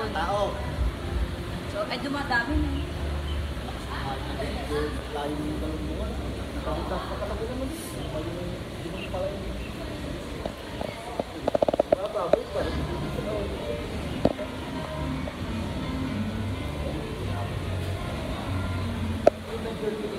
ng tao. So, ay dumadami na. Layo mo yung dalawang buwan. Nakalitas pa talaga naman. Hindi mo pala yung... Bababay pa rin. Thank you.